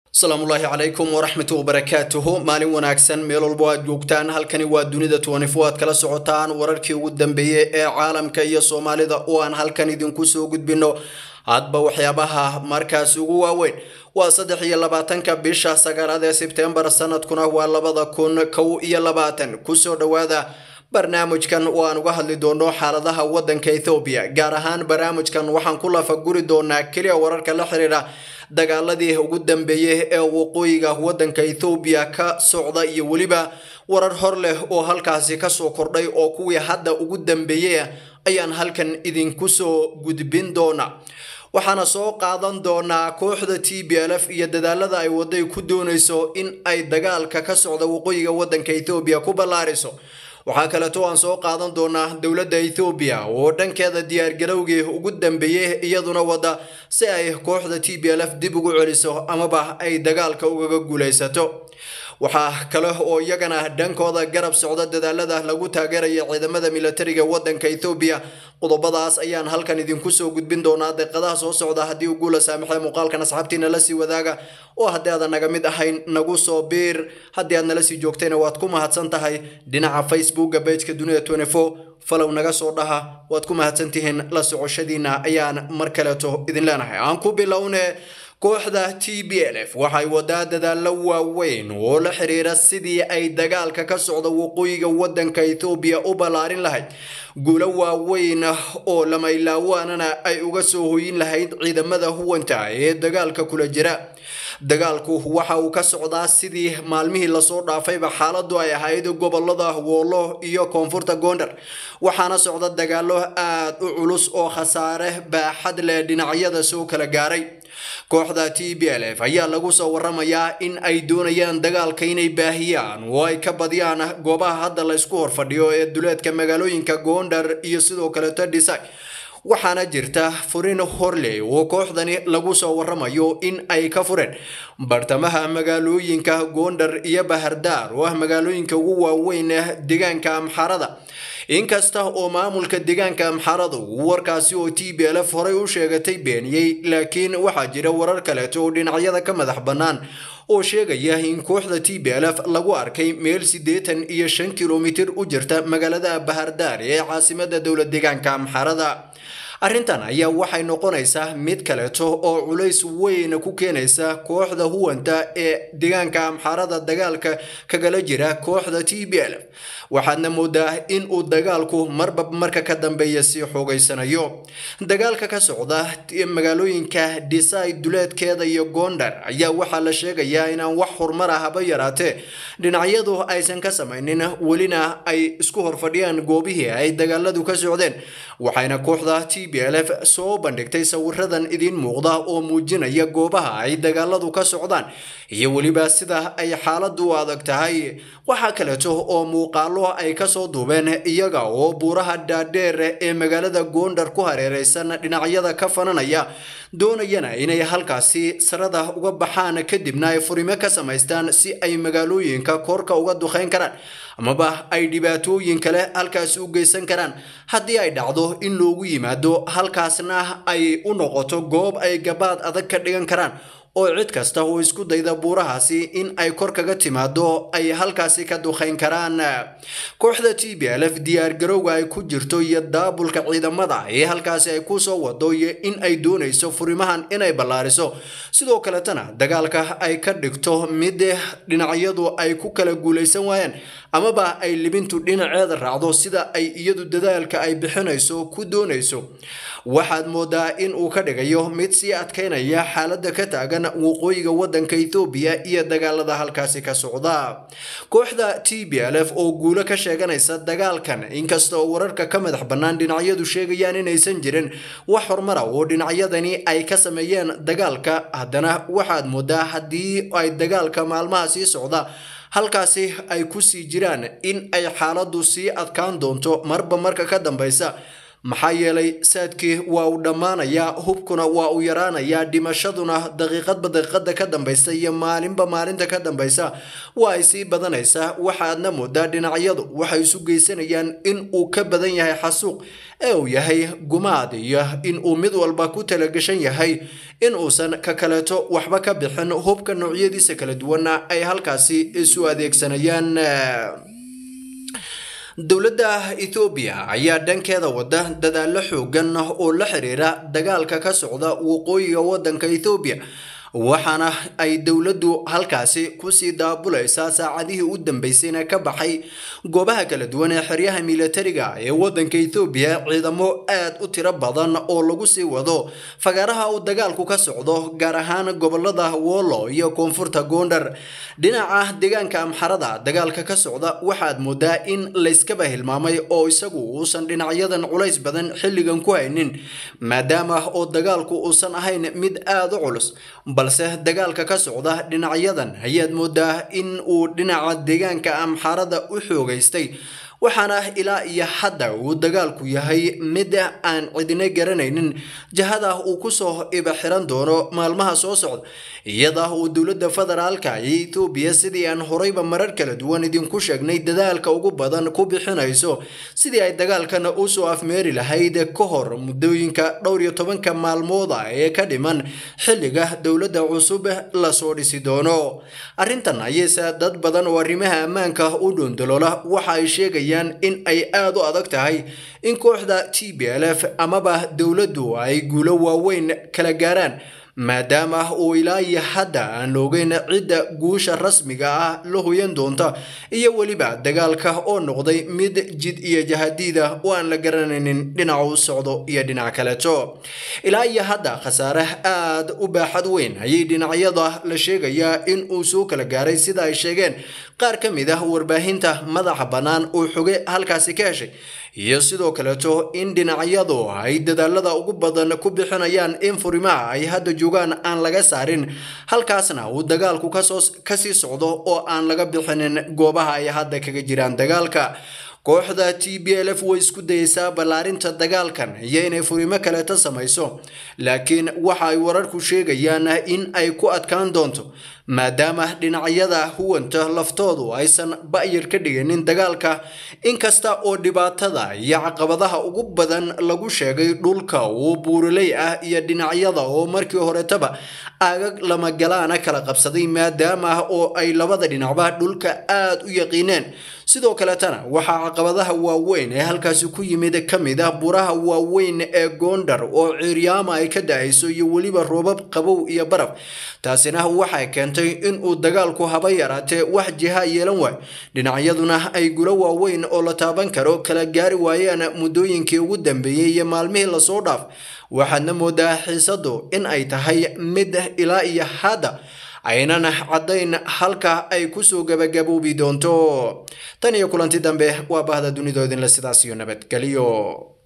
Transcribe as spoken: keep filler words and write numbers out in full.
السلام الله عليكم ورحمة وبركاته مالين وناكسن ميل البواد جوجتان هالكني وادونيدا توانيفوات كلا سعوتان ورarkii ugu dambeeyay ee caalamka iyo Soomaalida oo aan halkan idinku soo gudbino hadba waxyaabaha markaas ugu waaweyn waa saddex iyo labaatanka bisha sagaalaad ee September sanadkuna waa labada kun kow iyo labaatan ku soo dhawaada barnaamijkan oo aan uga hadli doono xaaladaha wadanka Ethiopia gaar ahaan barnaamijkan waxaan ku lafaguri doonaa kaliya wararka la xiriira dagaaladii ugu dambeeyay ee waqooyiga wadanka Ethiopia ka socda iyo waliba warar hor leh oo halkaasi ka soo kordhay oo kuwii hadda ugu dambeeyay ayaan halkan idinku soo gudbin doona waxaana soo qaadan doonaa kooxda T P L F iyo dadaalada ay waday ku doonayso in ay dagaalka ka socda waqooyiga wadanka Ethiopia ku ballaariso waxa kale oo aan soo qaadan doonaa dawladda Ethiopia oo dhankeeda diyaar garowgii ugu dambeeyay iyaduna wada si ay kooxda T P L F dib ugu celiso ama ba ay dagaalka uga guuleysato waxa kale oo iyagana dhankooda garab socda dadaalada lagu taageerayo ciidamada militariga wadanka Ethiopia qodobadaas ayaan halkan idinku soo gudbin doonaa daqiiqadaha soo socda hadii uu guul saamaxay muuqaalkan asxaabtiina la sii wadaaga oo hadii aad naga mid ahayn nagu soo biir hadii aad nala sii joogtayna waad ku mahadsan tahay dhinaca Facebook page-ka dunida twenty four falow naga soo dhaha waad ku mahadsan tihiin la socoshadiina ayaan mar kale to idin leenahay aan ku bilownay kooxda T P L F waxay wadaa dadaalo waaweyn oo la xiriira sidii ay dagaalka ka socda waqooyiga wadanka Ethiopia u balaarin lahayd guulo waaweyn oo lama ilaawaanana ay uga soo hooyin lahayd ciidamada huwanta ee dagaalka kula jira dagaalku waxa uu ka socdaa sidii maalmihii la soo dhaafayba xaaladu ay ahayd gobolada Wollo iyo Koonfurta Gondar waxaana socda dagaalo aad u culus oo khasaare baaxad leh dhinacyada soo kala gaaray kooxda T P L F ayaa lagu soo waramayaa in ay doonayaan dagaalka inay baahiyaan oo ay ka badiyaan goobaha hadda la isku horfadhiyo ee duleedka magaalooyinka Gondar iyo sidoo kale Tadisay waxaana jirta furin horley oo kooxdani lagu soo waramayo in ay ka fureen bartamaha magaalooyinka Gondar iyo Bahardar oo ah magaalooyinka ugu waaweyn ee deegaanka Amxarada inkasta oo maamulka deegaanka Amxarada warkaasi oo T P L F horay u sheegatay beeniyay laakiin waxa jira warar kale oo dhinacyada ka madax banaan oo sheegaya in kooxda T P L F lagu arkay meel siddeetan iyo shan kiiloomitir u jirta magaalada Bahardar ee caasimadda dawladda deegaanka Amxarada arrintan ayaa waxay noqonaysaa mid kale oo culays weyn ku keenaysa kooxda huwanta ee deegaanka Amxarada dagaalka kaga jira kooxda T P L F waxaadna moodaa in uu dagaalku marba marka ka dambeeya si xoogaysanayo dagaalka ka socda magaalooyinka Disay duleedkeeda iyo Gondar ayaa waxa la sheegayaa in aan wax horumar ah ba yaraatee dhinacyadu aysan ka samaynin walina ay isku horfadhiyaan goobihii ay dagaaladu ka socdeen waxayna kooxda T P L F soo bandhigtay sawiradan idin muuqda oo muujinaya goobaha ay dagaaladu ka socdaan iyo waliba sida ay xaaladu adag tahay waxa kale oo muuqaalo ay ka soo duubeen iyaga oo buuraha dhaadheer ee magaalada Gondar ku hareeraysan dhinacyada ka fananaya doonayana inay halkaasi sarada uga baxaan kadibna ay furimo ka samaystaan si ay magaalooyinka korka uga duqeyn karaan amaba ay dhibaatooyin kale halkaas u geysan karaan haddii ay dhacdo in loogu yimaado halkaasna ay u noqoto goob ay gabaad adag ka dhigan karaan oo cid kasta oo isku dayda buurahaasi in ay kor kaga timaado ay halkaasi ka duqeyn karaan kooxda T P L F diyaar garowga ay ku jirto iyo daabulka ciidamada ee halkaasi ay ku soo wado in ay doonayso furimahan inay ballaariso sidoo kale tana dagaalka ay ka dhigto mid dhinacyadu ay ku kala guuleysan waayaan ama ba ay libintu dhinaceeda raacdo sida ay iyadu dadaalka ay bixinayso ku doonayso waxaad moodaa in uu ka dhigayo mid si adkeynaya xaaladda ka taagan waqooyiga wadanka Ethiopia iyo dagaalada halkaasi ka socda kooxda T P L F oo guulo ka sheeganaysa dagaalkan inkasta oo wararka ka madax banaan dhinacyadu sheegayaan in aysan jirin wax horumar ah oo dhinacyadani ay ka sameeyeen dagaalka haddana waxaad moodaa hadii ay dagaalka maalmaha sii socda halkaasi ay ku sii jiraan in ay xaaladu sii adkaan doonto marba marka ka dambaysa maxaa yeelay saadkii waa uu dhammaanayaa, hubkuna waa uu yaraanayaa, dhimashaduna daqiiqadba daqiiqada ka dambaysa iyo maalinba maalinta ka dambaysa waa ay sii badanaysaa. waxaadna moodaa dhinacyadu waxay isu geysanayaan in uu ka badan yahay xasuuq ee uu yahay gumaad, iyo in uu mid walba ku talagashan yahay in uusan ka kaleeto waxba ka bixin. hubka noocyadiisa kala duwana ay halkaasi isu adeegsanayaan. dowladda Ethiopia ayaa dhankeeda wada dadaalo xoogan oo la xiriira dagaalka ka socda waqooyiga wadanka Ethiopia, waxaana ay dowladdu halkaasi ku sii daabulaysaa saacadihii u dambeysayna ka baxay goobaha kala duwan ee xeryaha militariga ee wadanka Ethiopia ciidamo aad u tiro badan oo lagu sii wado fagaaraha uu dagaalku ka socdo, gaar ahaan gobolada Wollo iyo koonfurta Gondar. dhinaca deegaanka Amxarada dagaalka ka socda waxaad moodaa in la iska bahilmaamay oo isagu uusan dhinacyadan culays badan xilligan ku haynin, maadaama oo dagaalku uusan ahayn mid aad u culus, balse dagaalka ka socda dhinacyadan ayaad moodaa in uu dhinaca deegaanka Amxarada u xoogaystay, waxaana ilaa iyo hadda uu dagaalku yahay mid aan cidina garanaynin jahada uu ku soo iba xiran doono maalmaha soo socda, iyada oo dowladda federaalka ee Ethiopia sidii aan horeyba marar kala duwan idinku sheegnay dadaalka ugu badan ku bixinayso sidii ay dagaalkan u soo afmeeri lahayd ka hor muddooyinka dhowr iyo tobanka maalmood ee ka dhiman xilliga dowladda cusub la soo dhisi doono. arrintan ayaysa dad badan oo arrimaha ammaanka u dhundalola waxa ay sheegayaan in ay aad u adag tahay in kooxda T P L F amaba dowladdu ay guulo waaweyn kala gaaraan, maadaama uu ilaa iyo hadda aan ogeyn cidda guusha rasmiga ah la hoyan doonta, iyo weliba dagaalka oo noqday mid jid iyo jahadiida oo aan la garanaynin dhinaca u socdo iyo dhinac kaleeto. ilaa iyo hadda khasaare aad u baaxad weyn ayay dhinacyada la sheegayaa in uu soo kala gaaray, sida ay sheegeen qaar ka mid ah warbaahinta madaxa bannaan oo xoge halkaasi ka heshay, iyo sidoo kaleeto in dhinacyadu ay dadaalada ugu badan ku bixinayaan in furimaha ay hadda joogaan aan laga saarin, halkaasna uu dagaalku ka sii socdo oo aan laga bixinin goobaha ay hadda kaga jiraan dagaalka. kooxda T P L F way isku dayaysaa ballaarinta dagaalkan iyo inay furimo kaleeto samayso, laakiin waxa ay wararku sheegayaan in ay ku adkaan doonto, maadaama dhinacyada huwanta laftoodu aysan ba'yir ka dhiganin dagaalka, inkasta oo dhibaatada iyo caqabadaha ugu badan lagu sheegay dhulka uu buuraley ah iyo dhinacyada oo markii horetaba aagag lama galaana kala qabsaday, maadaama oo ay labada dhinacba dhulka aad u yaqiineen. sidoo kale tana waxa caqabadaha waaweyn ee halkaasi ku yimid ka mid ah buraha waaweyn ee Gondar oo ciiryaama ay ka da'ayso iyo weliba roobab qabow iyo baraf, taasina waxay keentay in uu dagaalku haba yaraatee wax jiha yeelan waay, dhinacyaduna ay gulo waaweyn oo la taaban karo kala gaari waayeen muddooyinkii ugu dambeeyay iyo maalmihii la soo dhaaf. waxaadna moodaa xiisadu in ay tahay mid ilaa iyo hadda aynan cadayn halka ay ku soo gabagaboobi doonto. tan iyo kulanti dambe waa bahda dunidoodin la sidaas iyo nabadgeliyo.